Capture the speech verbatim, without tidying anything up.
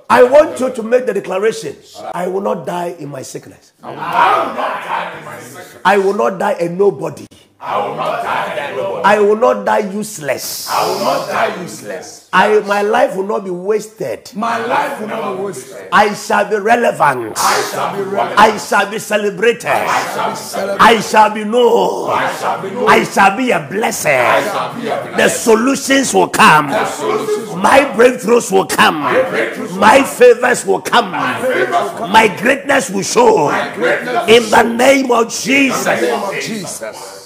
I want you to make the declaration. I will not die in my sickness. I will not die in my sickness. I will not die a nobody. I will not die a nobody. I will not die useless. I will not die useless. I, my life will not be wasted. My life will not be wasted. I shall be relevant. I shall be relevant. I shall be celebrated. I shall be celebrated. I shall be known. I shall be known. I shall be a blessing. I shall be a blessing. The solutions will come. The solutions will My breakthroughs will come. My breakthroughs will My come. favors will come. My favors will come. My greatness will show. My greatness will In the show. name of Jesus. In the name of Jesus.